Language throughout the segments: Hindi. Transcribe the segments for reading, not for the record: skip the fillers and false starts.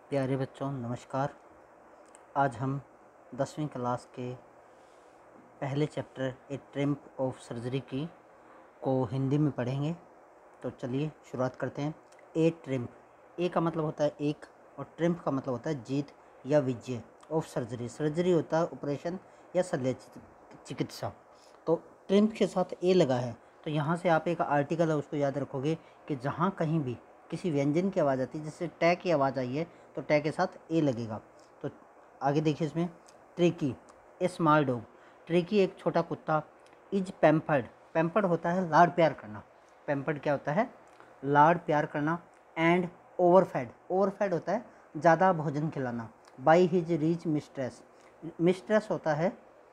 प्यारे बच्चों नमस्कार। आज हम 10वीं क्लास के पहले chapter a triumph of surgery की को हिंदी में पढ़ेंगे। तो चलिए शुरुआत करते हैं। ए ट्रिम्प, ए का मतलब होता है एक और ट्रिम्प का मतलब होता है जीत या विजय। ऑफ सर्जरी, सर्जरी होता है ऑपरेशन या शल्य चिकित्सा। तो ट्रिम्प के साथ ए लगा है तो यहाँ से आप एक आर्टिकल है उसको याद रखोगे कि जहाँ कहीं भी किसी व्यंजन की आवाज़ आती है, जैसे टै की आवाज़ आई है तो टै के साथ ए लगेगा। तो आगे देखिए इसमें Tricki, a small dog. Tricki एक छोटा कुत्ता। इज पैम्पर्ड, पैम्पर्ड होता है लाड़ प्यार करना। पैम्पर्ड क्या होता है? लाड़ प्यार करना। एंड ओवरफेड, ओवरफेड होता है ज़्यादा भोजन खिलाना। By his rich mistress, mistress होता है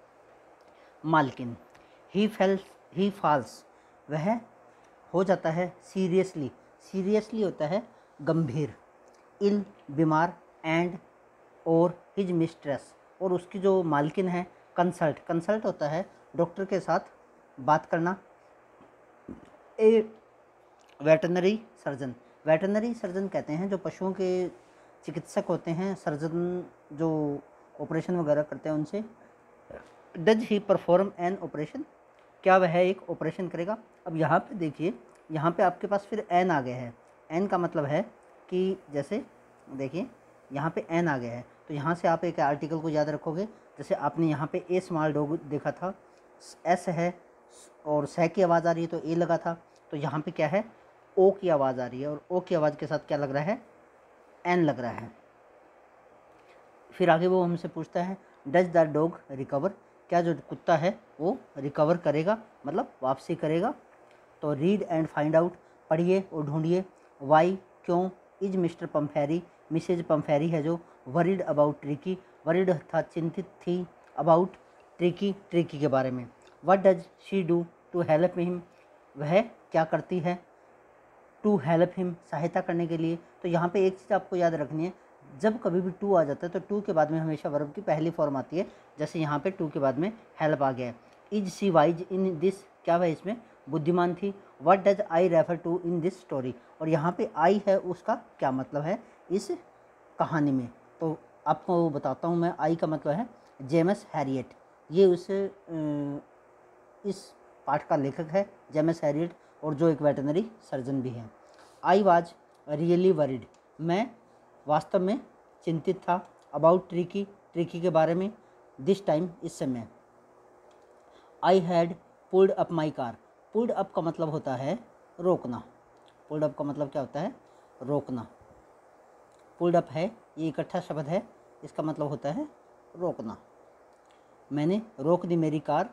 मालकिन। ही फॉल्स, वह हो जाता है सीरियसली, सीरियसली होता है गंभीर। इल, बीमार। एंड और हिज मिस्ट्रेस, और उसकी जो मालकिन है कंसल्ट, कंसल्ट होता है डॉक्टर के साथ बात करना। A veterinary surgeon, veterinary surgeon कहते हैं जो पशुओं के चिकित्सक होते हैं, सर्जन जो ऑपरेशन वगैरह करते हैं उनसे। Does he perform an operation, क्या वह एक ऑपरेशन करेगा? अब यहाँ पे देखिए, यहाँ पे आपके पास फिर एन आ गया है। एन का मतलब है कि जैसे देखिए यहाँ पे एन आ गया है तो यहाँ से आप एक आर्टिकल को याद रखोगे। जैसे आपने यहाँ पे ए स्मॉल डॉग देखा था, एस है और सह की आवाज़ आ रही है तो ए लगा था। तो यहाँ पे क्या है? ओ की आवाज़ आ रही है और ओ की आवाज़ के साथ क्या लग रहा है? एन लग रहा है। फिर आगे वो हमसे पूछता है डज द डॉग रिकवर, क्या जो कुत्ता है वो रिकवर करेगा, मतलब वापसी करेगा? तो रीड एंड फाइंड आउट, पढ़िए और ढूंढिए। वाई, क्यों? Is Mr Pumphrey, Mrs Pumphrey है जो। वरीड अबाउट ट्रिकी, वरीड था चिंतित थी। अबाउट ट्रिकी, ट्रिकी के बारे में। What does she do to help him, वह क्या करती है? टू हेल्प हिम, सहायता करने के लिए। तो यहाँ पे एक चीज़ आपको याद रखनी है, जब कभी भी टू आ जाता है तो टू के बाद में हमेशा वर्ब की पहली फॉर्म आती है। जैसे यहाँ पे टू के बाद में हेल्प आ गया है। Is she wise in this, क्या वह इसमें बुद्धिमान थी? What does I refer to in this story, और यहाँ पे आई है उसका क्या मतलब है इस कहानी में? तो आपको बताता हूँ मैं। आई का मतलब है जेम्स हैरियट, ये इस पाठ का लेखक है जेम्स हैरियट, और जो एक वेटरनरी सर्जन भी है। आई वाज रियली वरीड, मैं वास्तव में चिंतित था। अबाउट ट्रिकी, ट्रिकी के बारे में। दिस टाइम, इस समय। I had pulled up my car, pulled up का मतलब होता है रोकना। पुल्ड अप का मतलब क्या होता है? रोकना। पुल्ड अप है, ये इकट्ठा शब्द है, इसका मतलब होता है रोकना। मैंने रोक दी मेरी car.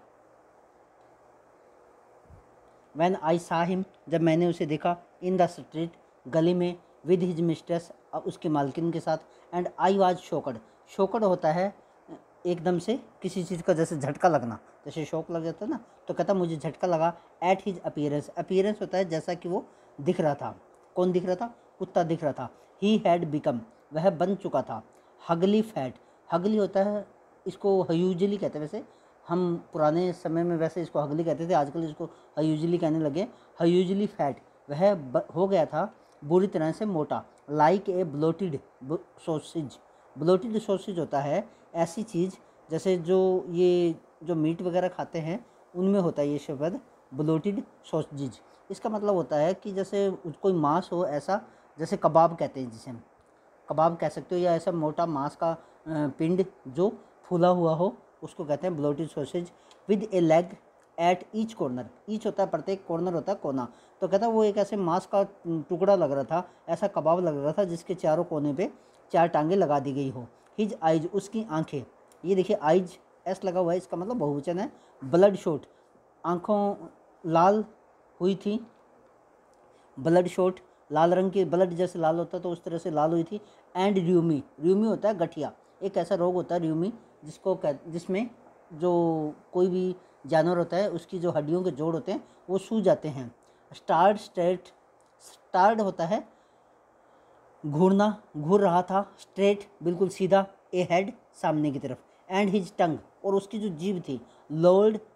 When I saw him, जब मैंने उसे देखा। इन द स्ट्रीट, गली में। विद हिज मिस्ट्रेस, उसकी मालकिन के साथ। And I was shocked, shocked होता है एकदम से किसी चीज़ का जैसे झटका लगना, जैसे शॉक लग जाता है ना, तो कहता मुझे झटका लगा। एट हिज अपीयरेंस, अपीयरेंस होता है जैसा कि वो दिख रहा था। कौन दिख रहा था? कुत्ता दिख रहा था। ही हैड बिकम, वह बन चुका था। हगली फैट, हगली होता है, इसको ह्यूजली कहते हैं। वैसे हम पुराने समय में वैसे इसको हगली कहते थे, आजकल इसको ह्यूजली कहने लगे। ह्यूजली फैट, वह हो गया था बुरी तरह से मोटा। Like a bloated sausage, bloated sausage होता है ऐसी चीज़ जैसे जो ये जो मीट वगैरह खाते हैं उनमें होता है ये शब्द ब्लोटेड सॉसेज। इसका मतलब होता है कि जैसे कोई मांस हो ऐसा, जैसे कबाब कहते हैं जिसे हम कबाब कह सकते हो, या ऐसा मोटा मांस का पिंड जो फूला हुआ हो उसको कहते हैं bloated sausage. With a leg at each corner, each होता है प्रत्येक, कॉर्नर होता है कोना। तो कहता है वो एक ऐसे मांस का टुकड़ा लग रहा था, ऐसा कबाब लग रहा था जिसके चारों कोने पे चार टांगे लगा दी गई हो। हिज आइज, उसकी आंखें। ये देखिए आइज एस लगा हुआ है, इसका मतलब बहुवचन है। ब्लड शॉट, आँखों लाल हुई थी। ब्लड शॉट, लाल रंग की, ब्लड जैसे लाल होता है तो उस तरह से लाल हुई थी। एंड र्यूमी, र्यूमी होता है गठिया, एक ऐसा रोग होता है र्यूमी जिसमें जो कोई भी जानवर होता है उसकी जो हड्डियों के जोड़ होते हैं वो सूज जाते हैं। स्टार्ड स्ट्रेट, स्टार्ड होता है घूरना, घूर रहा था। स्ट्रेट बिल्कुल सीधा। ए हेड, सामने की तरफ। एंड हिज टंग, और उसकी जो जीभ थी। लोल्ड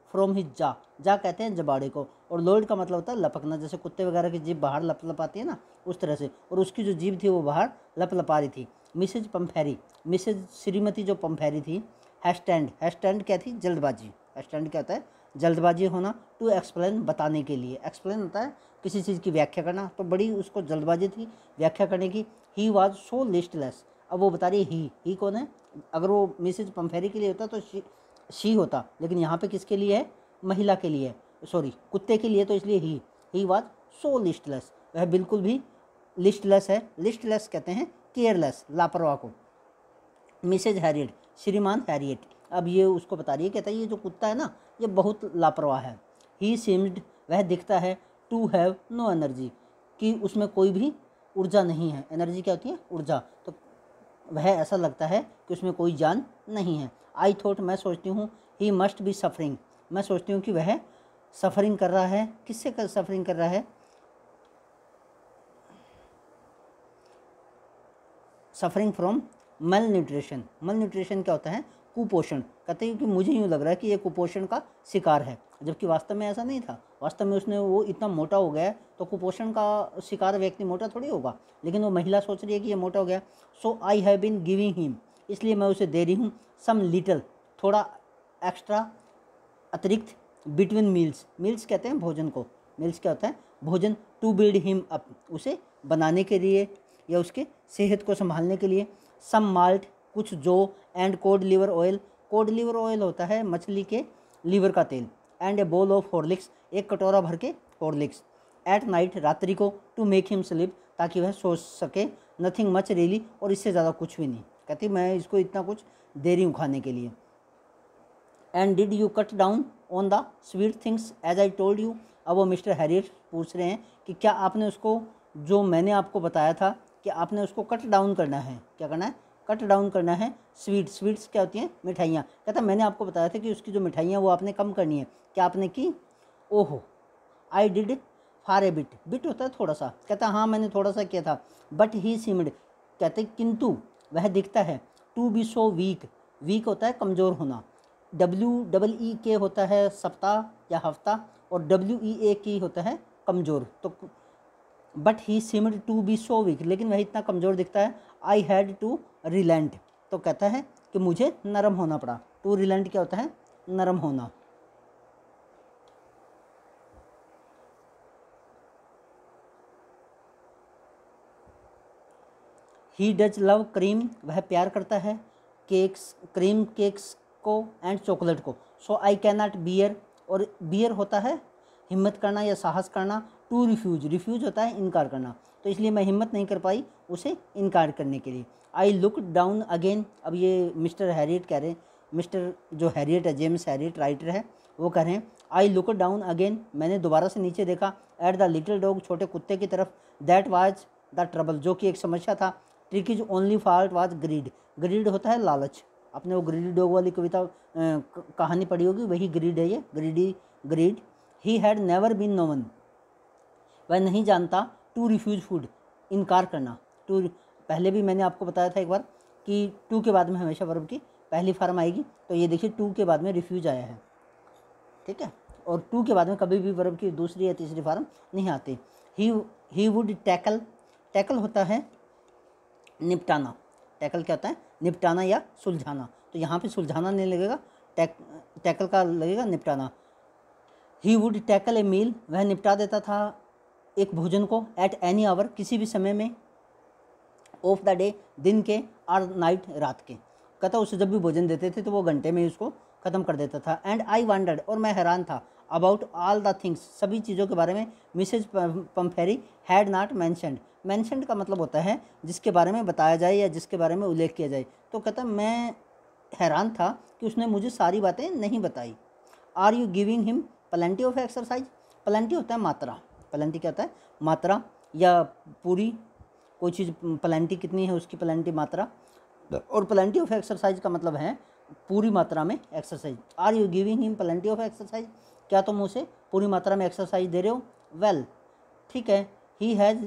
फ्रॉम हिज जा, जा कहते हैं जबाड़े को, और लॉयड का मतलब होता है लपकना, जैसे कुत्ते वगैरह की जीभ बाहर लपलपाती है ना, उस तरह से, और उसकी जो जीभ थी वो बाहर लपलपा रही थी। मिसेज पम्फेरी, मिसेज श्रीमती जो पम्फेरी थी, हैस्टैंड, हैस्टैंड क्या थी, जल्दबाजी, हैस्टैंड क्या होता है, जल्दबाजी होना, टू एक्सप्लेन बताने के लिए, एक्सप्लेन होता है किसी चीज़ की व्याख्या करना, तो बड़ी उसको जल्दबाजी थी व्याख्या करने की। ही वॉज सो लिस्टलेस, अब वो बता रही है ही कौन है, अगर वो मिसेज पम्फेरी के लिए होता तो शी होता, लेकिन यहाँ पे किसके लिए है, महिला के लिए, सॉरी कुत्ते के लिए, तो इसलिए ही वॉज सो लिस्टलेस, वह बिल्कुल भी लिस्टलेस है। लिस्टलेस कहते हैं केयरलेस, लापरवाह को। मिसेज हैरियट, श्रीमान हैरियट, अब ये उसको बता रही है, कहता है ये जो कुत्ता है ना ये बहुत लापरवाह है। ही सीम्ड, वह दिखता है, टू हैव नो एनर्जी, कि उसमें कोई भी ऊर्जा नहीं है। एनर्जी क्या होती है, ऊर्जा, तो वह ऐसा लगता है कि उसमें कोई जान नहीं है। आई थॉट, मैं सोचती हूँ, ही मस्ट बी सफरिंग, मैं सोचती हूँ कि वह सफरिंग कर रहा है, किससे कर सफरिंग कर रहा है, suffering from malnutrition. Malnutrition क्या होता है, कुपोषण, कहते हैं कि मुझे यूँ लग रहा है कि ये कुपोषण का शिकार है, जबकि वास्तव में ऐसा नहीं था। वास्तव में उसने वो इतना मोटा हो गया है, तो कुपोषण का शिकार व्यक्ति मोटा थोड़ी होगा, लेकिन वो महिला सोच रही है कि ये मोटा हो गया। So I have been giving him, इसलिए मैं उसे दे रही हूँ, सम लिटल, थोड़ा एक्स्ट्रा, अतिरिक्त, बिटवीन मील्स, मील्स कहते हैं भोजन को, मील्स क्या होता है, भोजन, टू बिल्ड हिम अप, उसे बनाने के लिए या उसके सेहत को संभालने के लिए। सम माल्ट, कुछ जौ, and cod liver oil, cod liver oil होता है मछली के लीवर का तेल, and A bowl of Horlicks, एक कटोरा भर के हॉर्लिक्स। एट नाइट, रात्रि को, टू मेक हिम स्लीप, ताकि वह सो सके। नथिंग मच रियली, और इससे ज़्यादा कुछ भी नहीं, कहती मैं इसको इतना कुछ दे रही हूँ खाने के लिए। And did you cut down on the sweet things as I told you, अब वो मिस्टर हैरियट पूछ रहे हैं कि क्या आपने उसको, जो मैंने आपको बताया था, कि आपने उसको कट डाउन करना है, क्या करना है, कट डाउन करना है। स्वीट, स्वीट्स क्या होती हैं, मिठाइयाँ, कहता मैंने आपको बताया था कि उसकी जो मिठाइयाँ वो आपने कम करनी है, क्या आपने की, ओहो, I did for a bit, bit होता है थोड़ा सा, कहता हाँ मैंने थोड़ा सा किया था। बट ही सीम्ड, कहते किंतु वह दिखता है, to be so weak, weak होता है कमज़ोर होना, WEE होता है सप्ताह या हफ्ता, और WEAK होता है कमज़ोर, तो but he seemed to be so weak, लेकिन वह इतना कमज़ोर दिखता है। आई हैड टू रिलेंट, तो कहता है कि मुझे नरम होना पड़ा। टू रिलेंट क्या होता है, नरम होना। ही डज लव क्रीम, वह प्यार करता है केक्स, क्रीम केक्स को, एंड चॉकलेट को। So I can not bear, और बियर होता है हिम्मत करना या साहस करना। टू रिफ्यूज, रिफ्यूज होता है इनकार करना, तो इसलिए मैं हिम्मत नहीं कर पाई उसे इनकार करने के लिए। आई लुक डाउन अगेन, अब ये मिस्टर हैरियट कह रहे हैं, मिस्टर जो हैरियट है, जेम्स हैरियट राइटर है, वो कह रहे हैं आई लुक डाउन अगेन, मैंने दोबारा से नीचे देखा, एट द लिटिल डॉग, छोटे कुत्ते की तरफ, दैट वाज द ट्रबल, जो कि एक समस्या था। Tricki's only fault was greed, greed होता है लालच, आपने वो ग्रीडी डॉग वाली कविता कहानी पढ़ी होगी, वही ग्रीड है ये, greedy, greed. He had never been known, वह नहीं जानता, टू रिफ्यूज फूड, इनकार करना। टू, पहले भी मैंने आपको बताया था एक बार कि टू के बाद में हमेशा वर्ब की पहली फॉर्म आएगी, तो ये देखिए टू के बाद में रिफ्यूज आया है, ठीक है, और टू के बाद में कभी भी वर्ब की दूसरी या तीसरी फॉर्म नहीं आती। ही वुड टैकल, टैकल होता है निपटाना, टैकल क्या होता है, निपटाना या सुलझाना, तो यहाँ पे सुलझाना नहीं लगेगा, टैकल का लगेगा निपटाना। ही वुड टैकल ए मील, वह निपटा देता था एक भोजन को, एट एनी आवर, किसी भी समय में, ऑफ द डे, दिन के, और नाइट, रात के, कहता उसे जब भी भोजन देते थे तो वो घंटे में ही उसको ख़त्म कर देता था। एंड आई वंडर्ड, और मैं हैरान था, अबाउट ऑल द थिंग्स, सभी चीज़ों के बारे में, Mrs Pumphrey had not mentioned, mentioned का मतलब होता है जिसके बारे में बताया जाए या जिसके बारे में उल्लेख किया जाए, तो कहता मैं हैरान था कि उसने मुझे सारी बातें नहीं बताई। Are you giving him plenty of exercise, plenty होता है मात्रा, प्लेंटी क्या होता है, मात्रा, या पूरी कोई चीज़ प्लेंटी कितनी है उसकी प्लेंटी मात्रा, और प्लेंटी ऑफ एक्सरसाइज का मतलब है पूरी मात्रा में exercise. Are you giving him plenty of exercise, क्या तुम उसे पूरी मात्रा में एक्सरसाइज दे रहे हो। वेल, ठीक है। He has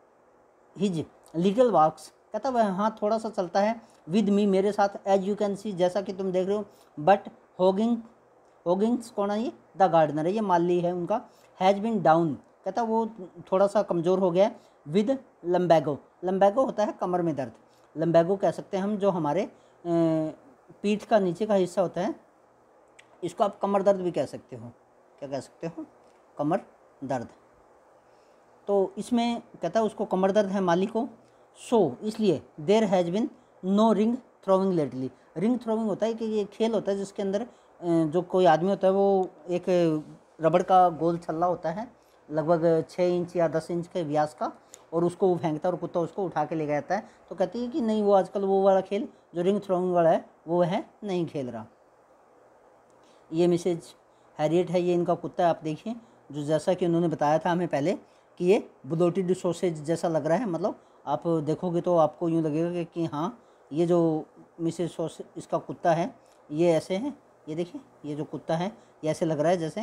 his little walks, कहता वह हाँ थोड़ा सा चलता है, विद मी, मेरे साथ, एज यू कैन सी, जैसा कि तुम देख रहे हो, बट हॉगिंग हॉगिंस कौन है? ये द गार्डनर है, ये माली है उनका। हैज़ बिन डाउन, कहता वो थोड़ा सा कमज़ोर हो गया विद लम्बैगो। लम्बैगो होता है कमर में दर्द, लम्बैगो कह सकते हैं हम, जो हमारे पीठ का नीचे का हिस्सा होता है, इसको आप कमर दर्द भी कह सकते हो। क्या कह सकते हो? कमर दर्द। तो इसमें कहता है उसको कमर दर्द है माली को। सो इसलिए there has been no ring throwing lately. Ring throwing होता है कि ये खेल होता है जिसके अंदर जो कोई आदमी होता है वो एक रबड़ का गोल छल्ला होता है लगभग 6 इंच या 10 इंच के व्यास का, और उसको वो फेंकता है और कुत्ता उसको उठा के ले जाता है। तो कहती है कि नहीं, वो आजकल वो वाला खेल जो रिंग थ्रोइंग वाला है वो है नहीं खेल रहा। ये मिसेज हैरियट है, ये इनका कुत्ता है। आप देखिए, जो जैसा कि उन्होंने बताया था हमें पहले कि ये ब्लोटेड सॉसेज जैसा लग रहा है, मतलब आप देखोगे तो आपको यूँ लगेगा कि हाँ, ये जो मिसेज सॉसेज इसका कुत्ता है ये ऐसे है। ये देखिए, ये जो कुत्ता है ये ऐसे लग रहा है जैसे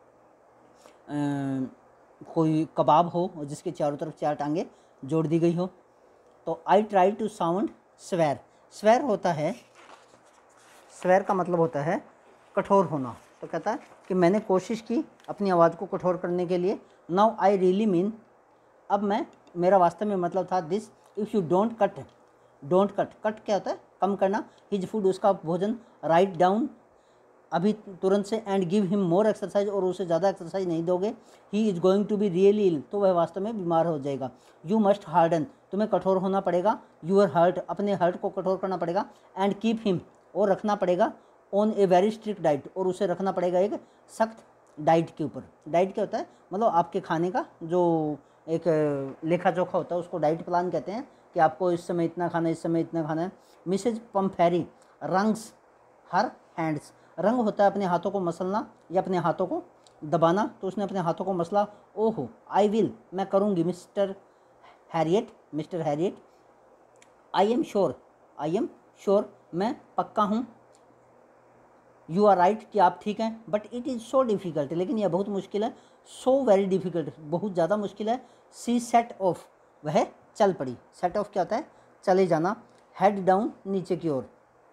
कोई कबाब हो और जिसके चारों तरफ 4 टांगे जोड़ दी गई हो। तो I try to sound severe. Severe होता है, स्वेर का मतलब होता है कठोर होना। तो कहता है कि मैंने कोशिश की अपनी आवाज़ को कठोर करने के लिए। नाउ आई रियली मीन, अब मैं, मेरा वास्तव में मतलब था this if you don't cut, don't cut, cut क्या होता है? कम करना। हिज फूड, उसका भोजन, राइट डाउन, अभी तुरंत से, and give him more exercise, और उसे ज़्यादा एक्सरसाइज नहीं दोगे, he is going to be really ill, तो वह वास्तव में बीमार हो जाएगा। यू मस्ट हार्डन, तुम्हें कठोर होना पड़ेगा, यूर हर्ट, अपने हर्ट को कठोर करना पड़ेगा, एंड कीप हिम, और रखना पड़ेगा, on a very strict diet, और उसे रखना पड़ेगा एक सख्त डाइट के ऊपर। डाइट क्या होता है? मतलब आपके खाने का जो एक लेखा जोखा होता है उसको डाइट प्लान कहते हैं, कि आपको इस समय इतना खाना है, इस समय इतना खाना है। Mrs Pumphrey wrings her hands, wring होता है अपने हाथों को मसलना या अपने हाथों को दबाना, तो उसने अपने हाथों को मसला। ओहो, आई विल, मैं करूँगी, Mr Herriot, Mr Herriot, I am sure, I am sure, मैं पक्का हूँ, यू आर राइट, कि आप ठीक हैं, but it is so difficult, लेकिन यह बहुत मुश्किल है, सो वेरी डिफ़िकल्ट, बहुत ज़्यादा मुश्किल है। सी सेट ऑफ, वह चल पड़ी। सेट ऑफ क्या होता है? चले जाना। हेड डाउन, नीचे की ओर,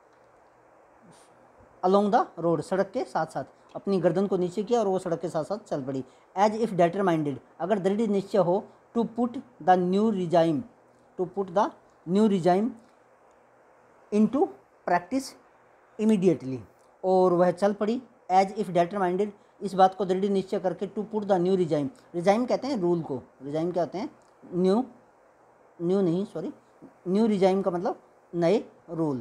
अलोंग द रोड, सड़क के साथ साथ, अपनी गर्दन को नीचे किया और वो सड़क के साथ साथ चल पड़ी। एज इफ़ डिटरमाइंडेड, अगर दृढ़ निश्चय हो, to put the new regime, to put the new regime into practice immediately, और वह चल पड़ी। एज इफ़ डिटरमाइंडेड, इस बात को दृढ़ निश्चय करके, to put the new regime, regime कहते हैं रूल को, रिजाइम क्या होते हैं? न्यू, न्यू नहीं, सॉरी, न्यू रिजाइम का मतलब नए rule.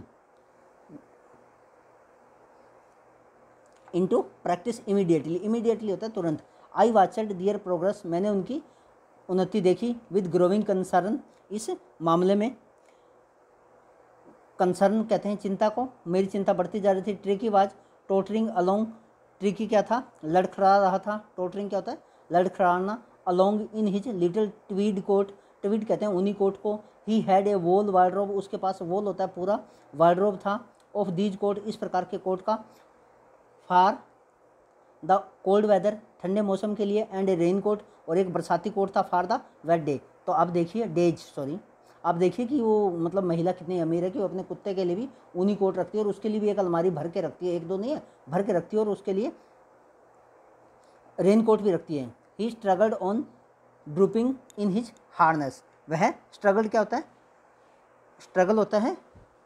Into practice immediately, immediately होता है तुरंत। आई वाचड दियर प्रोग्रेस, मैंने उनकी उन्नति देखी। विद ग्रोविंग कंसर्न, इस मामले में कंसर्न कहते हैं चिंता को, मेरी चिंता बढ़ती जा रही थी। Tricki was tottering along, Tricki क्या था? लड़खड़ा रहा था। टोटरिंग क्या होता है? लड़खड़ाना। Along in his little tweed coat, tweed कहते हैं ऊनी कोट को। He had a wall wardrobe, उसके पास वोल होता है पूरा वार्डरोब था। ऑफ दीज कोट, इस प्रकार के कोट का। फॉर द कोल्ड वेदर, ठंडे मौसम के लिए। एंड ए रेन कोट, और एक बरसाती कोट था फॉर द वेट डे। तो अब देखिए डेज, सॉरी, आप देखिए कि वो मतलब महिला कितनी अमीर है कि वो अपने कुत्ते के लिए भी ऊनी कोट रखती है, और उसके लिए भी एक अलमारी भर के रखती है, एक दो नहीं है, भर के रखती है, और उसके लिए रेन कोट भी रखती है। He struggled on drooping in his harness, वह स्ट्रगल क्या होता है? स्ट्रगल होता है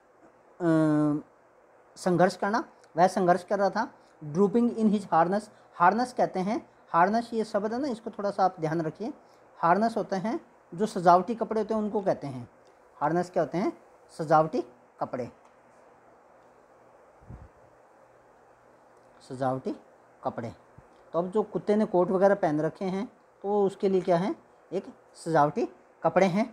संघर्ष करना, वह संघर्ष कर रहा था। Drooping in his harness, harness कहते हैं, हार्नेस ये शब्द है ना, इसको थोड़ा सा आप ध्यान रखिए। हार्नेस होते हैं जो सजावटी कपड़े होते हैं उनको कहते हैं। हार्नेस क्या होते हैं? सजावटी कपड़े, सजावटी कपड़े। तो अब जो कुत्ते ने कोट वगैरह पहन रखे हैं तो उसके लिए क्या है? एक सजावटी कपड़े हैं।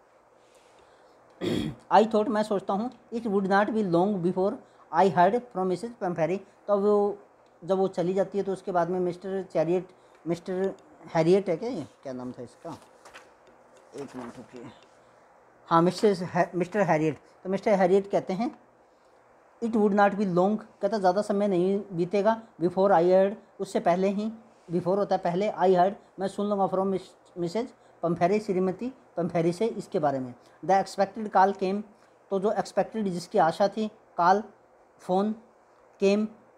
आई थॉट, मैं सोचता हूँ, it would not be long before I heard from Mrs Pumphrey. तो वो जब वो चली जाती है तो उसके बाद में मिस्टर हैरियट है क्या, ये क्या नाम था इसका, एक मिनट रुकिए, हाँ, मिस्टर हैरियट। तो मिस्टर हैरियट कहते हैं it would not be long, कहता ज़्यादा समय नहीं बीतेगा। बिफोर आई हर्ड, उससे पहले ही, बिफोर होता है पहले, आई हर्ड, मैं सुन लूँगा, फ्रॉम मिसेज पम्फेरी, श्रीमती पम्फेरी से इसके बारे में। द एक्सपेक्टेड कॉल केम, तो जो एक्सपेक्टेड जिसकी आशा थी, call phone, came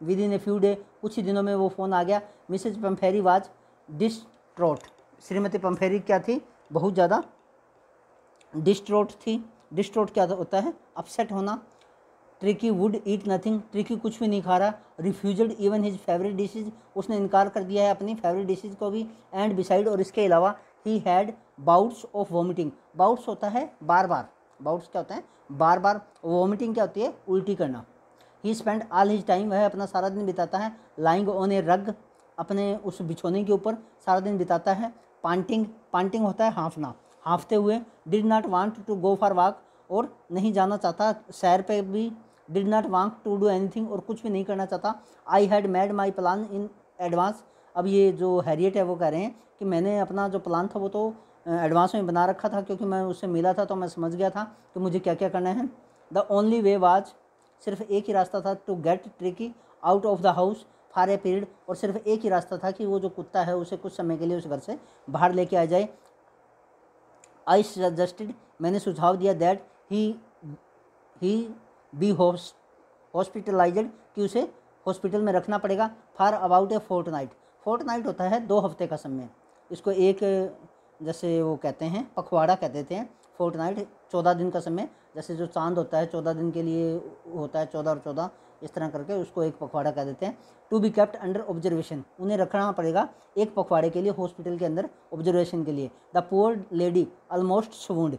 within a few day, कुछ ही दिनों में वो फ़ोन आ गया। मिसेज पम्फेरी वाज डिस्ट्रॉट, श्रीमती पम्फेरी क्या थी, बहुत ज़्यादा डिस्ट्रॉट थी। डिस्ट्रॉट क्या होता है, अपसेट होना। Tricki would eat nothing, Tricki कुछ भी नहीं खा रहा। Refused even his favourite dishes, उसने इनकार कर दिया है अपनी फेवरेट डिशेज को भी। एंड बिसाइड, और इसके अलावा he had bouts of vomiting, bouts होता है बार बार, बाउट्स क्या होता है बार बार, वॉमिटिंग क्या होती है उल्टी करना। He spend all his time, वह अपना सारा दिन बिताता है लाइंग ऑन ए रग, अपने उस बिछोने के ऊपर सारा दिन बिताता है। पांटिंग, पांटिंग होता है हाँफना, हाँफते हुए। Did not want to go for walk, और नहीं जाना चाहता सैर पे भी। Did not want to do anything, और कुछ भी नहीं करना चाहता। I had made my plan in advance, अब ये जो हैरियट है वो कह रहे हैं कि मैंने अपना जो प्लान था वो तो एडवांस में बना रखा था, क्योंकि मैं उससे मिला था तो मैं समझ गया था कि मुझे क्या क्या करना है। द ओनली वे वाज, सिर्फ एक ही रास्ता था, to get Tricki out of the house for a period, और सिर्फ एक ही रास्ता था कि वो जो कुत्ता है उसे कुछ समय के लिए उस घर से बाहर लेके आ जाए। आई सजेस्टेड, मैंने सुझाव दिया, दैट ही बी हॉस्पिटलाइज्ड, कि उसे हॉस्पिटल में रखना पड़ेगा। For about a fortnight, fortnight होता है 2 हफ्ते का समय, इसको एक जैसे वो कहते हैं पखवाड़ा कह देते हैं। फोर्टनाइट 14 दिन का समय, जैसे जो चांद होता है 14 दिन के लिए होता है, 14 और 14 इस तरह करके उसको एक पखवाड़ा कह देते हैं। To be kept under observation, उन्हें रखना पड़ेगा एक पखवाड़े के लिए हॉस्पिटल के अंदर ऑब्जर्वेशन के लिए। The poor lady almost swooned,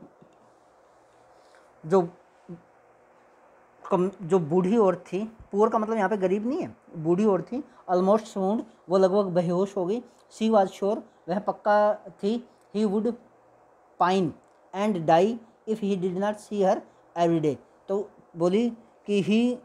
जो बूढ़ी औरत थी, पुअर का मतलब यहाँ पे गरीब नहीं है, बूढ़ी औरत थी। ऑलमोस्ट स्वून्ड, वो लगभग बेहोश हो गई। शी वाज श्योर, वह पक्का थी। He would pine and die if he did not see her every day, तो बोली कि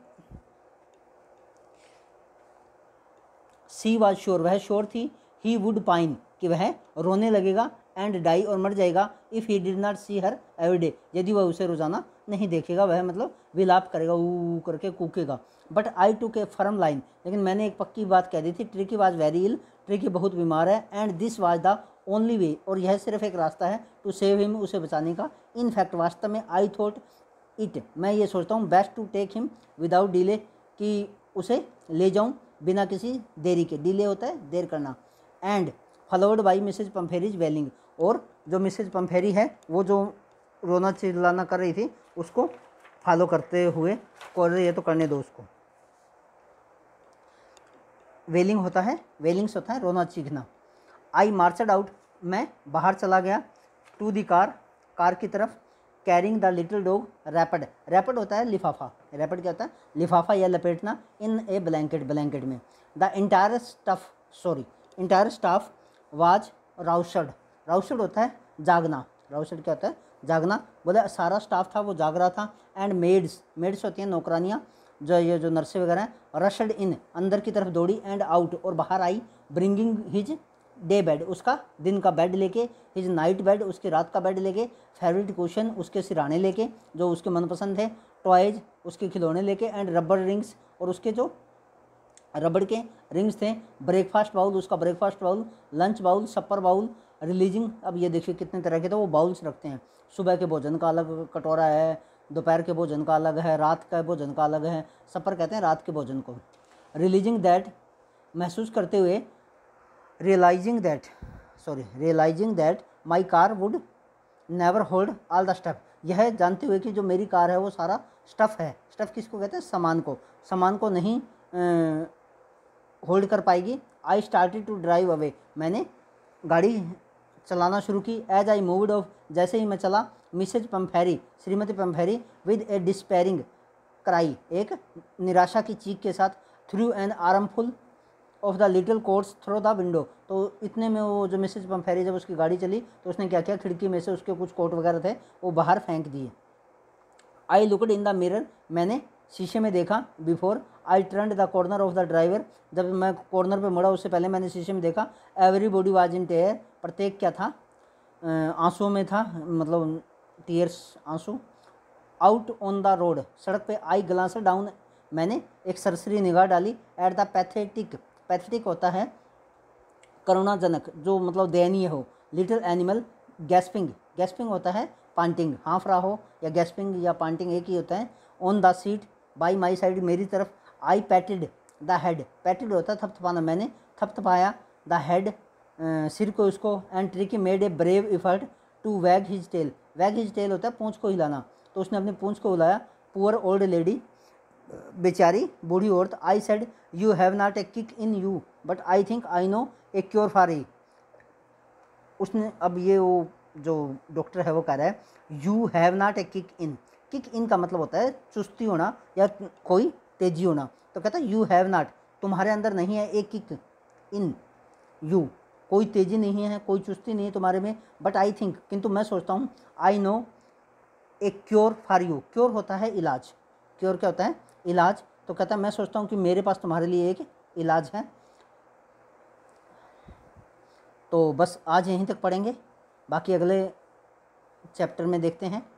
सी वाज श्योर, वह श्योर थी। ही वुड पाइन, कि वह रोने लगेगा। एंड डाई, और मर जाएगा। If he did not see her every day, यदि वह उसे रोज़ाना नहीं देखेगा, वह मतलब विलाप करेगा, ऊ करके कूकेगा। But I took a firm line, लेकिन मैंने एक पक्की बात कह दी थी। Tricki was very ill, Tricki बहुत बीमार है। And this was the only way, और यह सिर्फ एक रास्ता है टू सेव हिम, उसे बचाने का। इन फैक्ट, वास्तव में, आई थॉट इट, मैं ये सोचता हूँ, best to take him without delay, कि उसे ले जाऊँ बिना किसी देरी के। डिले होता है देर करना। And followed by Mrs Pumphrey's wailing, और जो मिसेज पम्फेरी है वो जो रोना चिल्लाना कर रही थी उसको फॉलो करते हुए, कर रही है तो करने दो उसको। वेलिंग होता है, वेलिंग्स होता है रोना चीखना। आई मार्चड आउट, मैं बाहर चला गया। टू दी कार, कार की तरफ। Carrying the little dog wrapped, wrapped होता है लिफाफा, रैपड क्या होता है लिफाफा या लपेटना। इन ए ब्लैंकेट, ब्लैंकेट में। The entire staff was roused, roused होता है जागना, राउशड क्या होता है जागना। बोले सारा स्टाफ था वो जाग रहा था। एंड मेड्स, मेड्स होती हैं नौकरानियाँ, जो नर्सें वगैरह हैं। रशड इन, अंदर की तरफ दौड़ी। एंड आउट, और बाहर आई। ब्रिंगिंग हिज डे बेड, उसका दिन का बेड लेके। हिज नाइट बेड, उसकी रात का बेड लेके। फेवरेट कुशन, उसके सिराने लेके जो उसके मनपसंद थे। टॉयज, उसके खिलौने लेके। एंड रबर रिंग्स, और उसके जो रबड़ के रिंग्स थे। ब्रेकफास्ट बाउल, उसका breakfast bowl. Lunch bowl, supper bowl. Realising, अब ये देखिए कितने तरह के तो वो बाउल्स रखते हैं। सुबह के भोजन का अलग कटोरा है, दोपहर के भोजन का अलग है, रात का भोजन का अलग है। सपर कहते हैं रात के भोजन को। रिलीजिंग दैट, महसूस करते हुए। Realising that my car would never hold all the stuff, यह जानते हुए कि जो मेरी कार है वो सारा स्टफ़ है। स्टफ़ किसको कहते हैं सामान को नहीं होल्ड कर पाएगी। I started to drive away, मैंने गाड़ी चलाना शुरू की। एज आई मूव्ड ऑफ, जैसे ही मैं चला। मिसेज पम्फेरी, श्रीमती Pumphrey, with a despairing cry, एक निराशा की चीख के साथ। Threw an armful of the little coats through the window, तो इतने में वो जो मिसेज पम्फेरी जब उसकी गाड़ी चली तो उसने क्या किया, खिड़की में से उसके कुछ कोट वगैरह थे वो बाहर फेंक दिए। I looked in the mirror, मैंने शीशे में देखा। Before I turned the corner of the driver, जब मैं कॉर्नर पे मुड़ा उससे पहले मैंने शीशे में देखा। एवरीबॉडी वाज इन टेयर, प्रत्येक क्या था आंसुओं में था, मतलब टीयर्स आंसू। आउट ऑन द रोड, सड़क पे। आई ग्लांस डाउन, मैंने एक सरसरी निगाह डाली। एट द पैथेटिक, पैथेटिक होता है करुणाजनक, जो मतलब दयनीय हो। लिटिल एनिमल गैस्पिंग, गैस्पिंग होता है पांटिंग, हाँफ रहा हो, या गैस्पिंग या पांटिंग एक ही होता है। On the seat by my side, मेरी तरफ। आई पैटेड द हेड, पैटेड होता है थपथपाना, मैंने थपथपाया द हेड सिर को उसको, and Tricky made a brave effort to wag his tail, wag his tail होता है पूंछ को हिलाना, तो उसने अपनी पूंछ को हिलाया। पुअर ओल्ड लेडी, बेचारी बूढ़ी औरत, I said you have not a kick in you but I think I know a cure for ई, उसने, अब ये वो जो डॉक्टर है वो कह रहा है you have not a kick in, kick in का मतलब होता है चुस्ती होना या कोई तेजी होना, तो कहता है यू हैव नॉट, तुम्हारे अंदर नहीं है ए किक इन यू, कोई तेजी नहीं है, कोई चुस्ती नहीं है तुम्हारे में, बट आई थिंक, किंतु मैं सोचता हूँ, I know a cure for you, cure होता है इलाज, क्योर क्या होता है, इलाज, तो कहता है मैं सोचता हूँ कि मेरे पास तुम्हारे लिए एक इलाज है। तो बस आज यहीं तक पढ़ेंगे, बाकी अगले चैप्टर में देखते हैं।